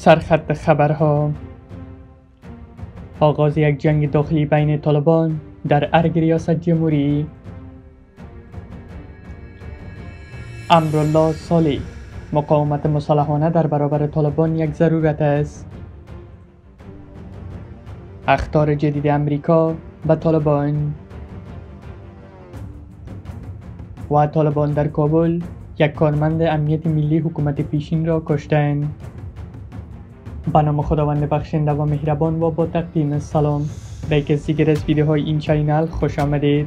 سرخط خبرها. آغاز یک جنگ داخلی بین طالبان در ارگ ریاست جمهوری. امرالله صالح: مقاومت مسلحانه در برابر طالبان یک ضرورت است. اخطار جدید امریکا به طالبان. و طالبان در کابل یک کارمند امنیت ملی حکومت پیشین را کشتند. به نام خداوند بخشنده و مهربان و با تقدیم سلام به یک از دیگر از ویدیوهای این چینل خوش آمدید.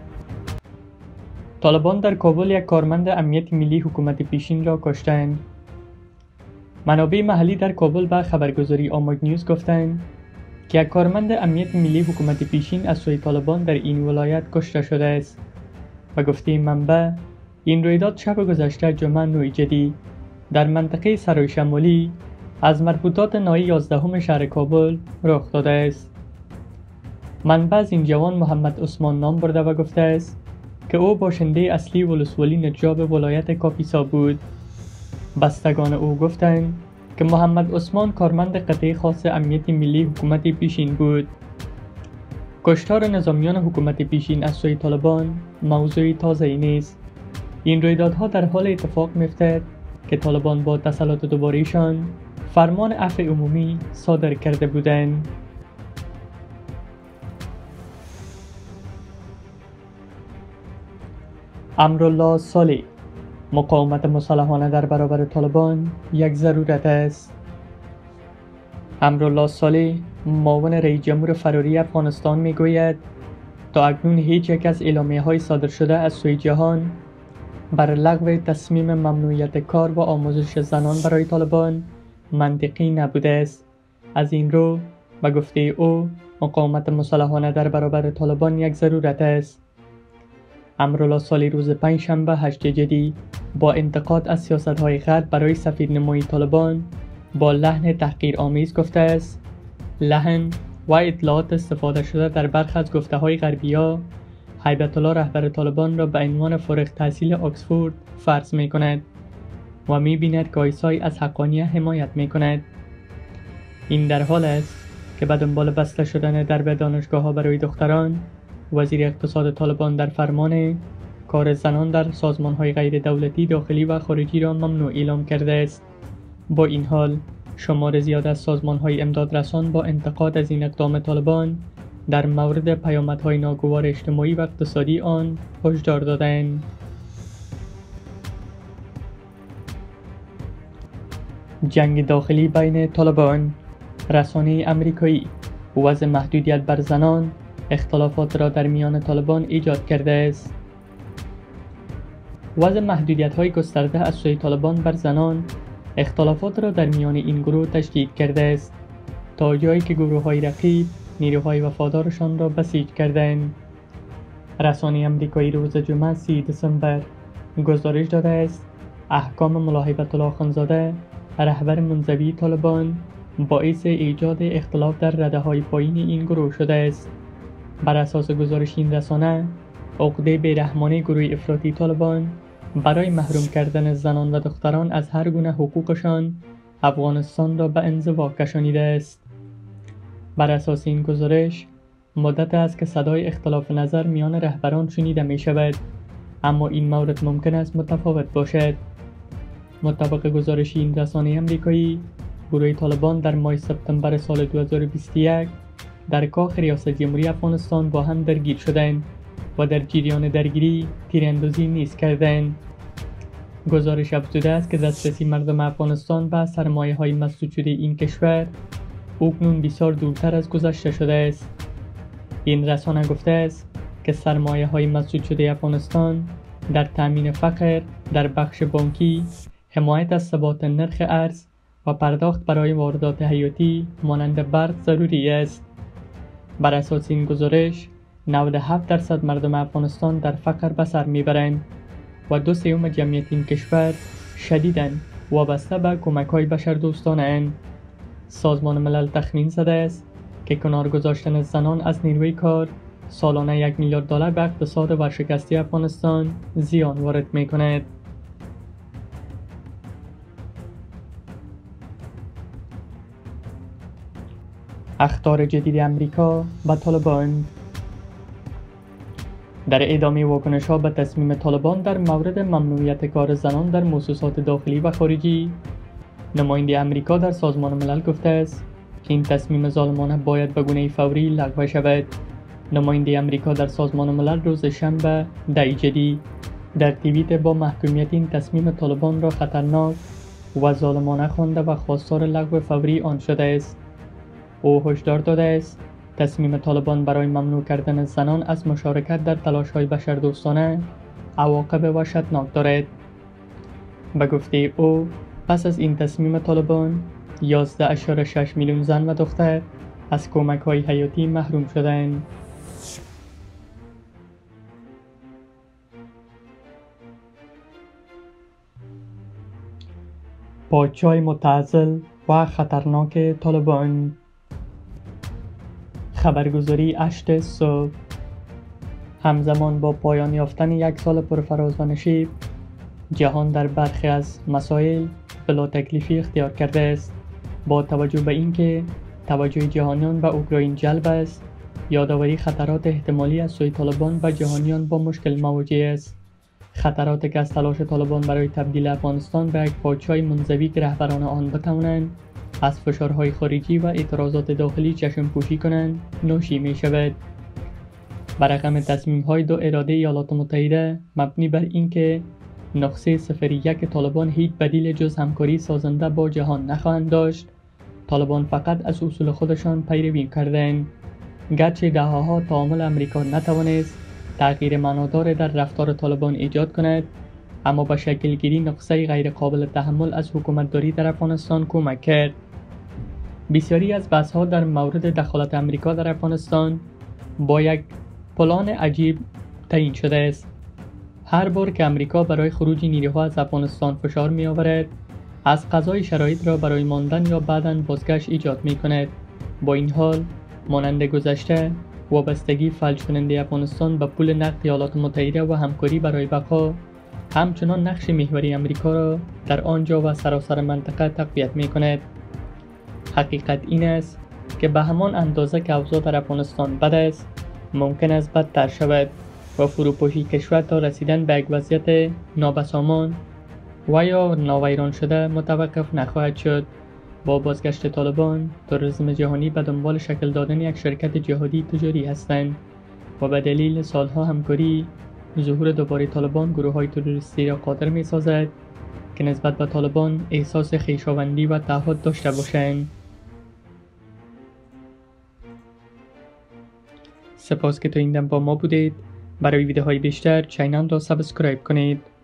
طالبان در کابل یک کارمند امنیت ملی حکومت پیشین را کشتند. منابع محلی در کابل به خبرگزاری آماگ نیوز گفتند که یک کارمند امنیت ملی حکومت پیشین از سوی طالبان در این ولایت کشته شده است. و گفته منبع، این رویداد شب گذشته جمعه 9 جدی در منطقه سرای شمالی از مربوطات ناحیه 11 شهر کابل رخ داده است. منبع از این جوان محمد عثمان نام برده و گفته است که او باشنده اصلی ولسوالی نجاب ولایت کاپیسا بود. بستگان او گفتند که محمد عثمان کارمند قطعه خاص امنیت ملی حکومت پیشین بود. کشتار نظامیان حکومت پیشین از سوی طالبان موضوعی تازه‌ای نیست. این رویدادها در حال اتفاق می‌افتد که طالبان با تسلط دوباره‌شان فرمان عفو عمومی صادر کرده بودند. امرالله صالح: مقاومت مسلحانه در برابر طالبان یک ضرورت است. امرالله صالح، معاون رئیس جمهور فراری افغانستان میگوید تا اکنون هیچ یک از اعلامیه‌های صادر شده از سوی جهان بر لغو تصمیم ممنوعیت کار و آموزش زنان برای طالبان منطقی نبوده است. از این رو به گفته او مقاومت مسلحانه در برابر طالبان یک ضرورت است. امرالله صالح روز پنجشنبه 8 جدی با انتقاد از سیاست‌های غرب برای سفیرنمایی طالبان با لحن تحقیرآمیز گفته است لحن و اطلاعات استفاده شده در برخی از گفته‌های غربی‌ها هیبت الله رهبر طالبان را به عنوان فارغ التحصیل آکسفورد فرض می‌کند و می‌بیند که آیسای از حقانیت حمایت می‌کند. این در حال است که به دنبال بسته شدن درب دانشگاه‌ها برای دختران، وزیر اقتصاد طالبان در فرمان کار زنان در سازمان‌های غیر دولتی داخلی و خارجی را ممنوع اعلام کرده است. با این حال شمار زیاد از سازمان‌های امدادرسان با انتقاد از این اقدام طالبان در مورد پیامدهای ناگوار اجتماعی و اقتصادی آن هشدار دادند. جنگ داخلی بین طالبان. رسانه امریکایی: وضع محدودیت بر زنان اختلافات را در میان طالبان ایجاد کرده است. وضع محدودیت‌های گسترده از سوی طالبان بر زنان اختلافات را در میان این گروه تشدید کرده است تا جایی که گروه‌های رقیب نیروهای وفادارشان را بسیج کردند. رسانه امریکایی روز جمعه 30 دسامبر گزارش داده است احکام ملا هیبت الله اخندزاده، رهبر منزوی طالبان، باعث ایجاد اختلاف در رده‌های پایین این گروه شده است. بر اساس گزارش این رسانه، عقده بیرحمانه گروه افراطی طالبان برای محروم کردن زنان و دختران از هر گونه حقوقشان افغانستان را به انزوا کشانیده است. بر اساس این گزارش، مدت است که صدای اختلاف نظر میان رهبران شنیده می شود، اما این مورد ممکن است متفاوت باشد. مطابق گزارش این رسانه امریکایی، گروه طالبان در ماه سپتامبر سال 2021 در کاخ ریاست جمهوری افغانستان با هم درگیر شدند و در جریان درگیری تیراندازی نیز کردند. گزارش افزوده است که دسترسی مردم افغانستان به سرمایه‌های مسدود شده این کشور اکنون بسیار دورتر از گذشته شده است. این رسانه گفته است که سرمایه‌های مسدود شده افغانستان در تامین فقر در بخش بانکی، حمایت از ثبات نرخ ارز و پرداخت برای واردات حیاتی مانند برق ضروری است. بر اساس این گزارش 97% مردم افغانستان در فقر به سر میبرند و 2/3 جمعیت این کشور شدیداً وابسته به کمک‌های بشردوستانه اند. سازمان ملل تخمین زده است که کنار گذاشتن زنان از نیروی کار سالانه 1 میلیارد دلار به اقتصاد ورشکسته افغانستان زیان وارد می‌کند. اخطار جدید امریکا و طالبان. در ادامه واکنش‌ها به تصمیم طالبان در مورد ممنوعیت کار زنان در مؤسسات داخلی و خارجی، نماینده امریکا در سازمان ملل گفته است که این تصمیم ظالمانه باید به گونه فوری لغو شود. نماینده امریکا در سازمان ملل روز شنبه 10 جدی در توییت با محکومیت این تصمیم طالبان را خطرناک و ظالمانه خوانده و خواستار لغو فوری آن شده است. او هشدار داده است تصمیم طالبان برای ممنوع کردن زنان از مشارکت در تلاش‌های بشردوستانه عواقب وحشتناک دارد. به گفته او پس از این تصمیم طالبان 11.6 میلیون زن و دختر از کمک‌های حیاتی محروم شدند. پادشاه متعضل و خطرناک طالبان. خبرگزاری 8 صبح. همزمان با پایان یافتن یک سال پرفراز و نشیب، جهان در برخی از مسائل بلا تکلیفی اختیار کرده است. با توجه به اینکه توجه جهانیان به اوکراین جلب است، یادآوری خطرات احتمالی از سوی طالبان و جهانیان با مشکل مواجه است. خطراتی که از تلاش طالبان برای تبدیل افغانستان به یک پادشاه منزوی که رهبران آن بتوانند از فشارهای خارجی و اعتراضات داخلی چشم پوشی کنند ناشی می شود. بر رغم تصمیم‌های دو اراده ایالات متحده مبنی بر اینکه نقطه 01 طالبان هیچ بدیل جز همکاری سازنده با جهان نخواهند داشت، طالبان فقط از اصول خودشان پیروی کردند. گرچه دهه‌ها تعامل امریکا نتوانست تغییر معنادار در رفتار طالبان ایجاد کند، اما با شکل گیری نقطه غیر قابل تحمل از حکومتداری در افغانستان کمک کرد. بسیاری از بحث‌ها در مورد دخالت امریکا در افغانستان با یک پلان عجیب تعیین شده است. هر بار که امریکا برای خروج نیروها از افغانستان فشار می آورد، از قضای شرایط را برای ماندن یا بعداً بازگشت ایجاد می کند. با این حال، مانند گذشته، وابستگی فلج کننده افغانستان به پول نقد ایالات متحده و همکاری برای بقا همچنان نقش محوری امریکا را در آنجا و سراسر منطقه تقویت می کند. حقیقت این است که به همان اندازه که اوضاع در افغانستان بد است، ممکن است بدتر شود و فروپاشی کشور تا رسیدن به یک وضعیت نابسامان و یا ناویران شده متوقف نخواهد شد. با بازگشت طالبان، تروریسم جهانی به دنبال شکل دادن یک شرکت جهادی تجاری هستند و به دلیل سالها همکاری، ظهور دوباره طالبان گروه‌های تروریستی را قادر می‌سازد که نسبت به طالبان احساس خویشاوندی و تعهد داشته باشند. سپاس که تا این دم با ما بودید. برای ویدیوهای بیشتر چینل را سابسکرایب کنید.